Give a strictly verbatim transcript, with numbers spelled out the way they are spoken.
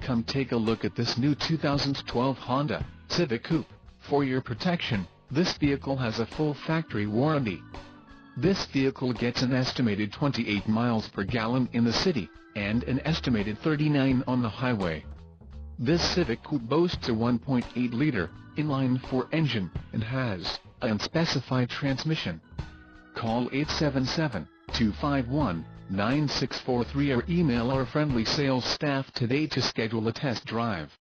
Come take a look at this new two thousand twelve Honda Civic Coupe. For your protection, this vehicle has a full factory warranty. This vehicle gets an estimated twenty-eight miles per gallon in the city, and an estimated thirty-nine on the highway. This Civic Coupe boasts a one point eight liter inline-four engine, and has an unspecified transmission. Call eight seven seven, two five one, nine six four three or email our friendly sales staff today to schedule a test drive.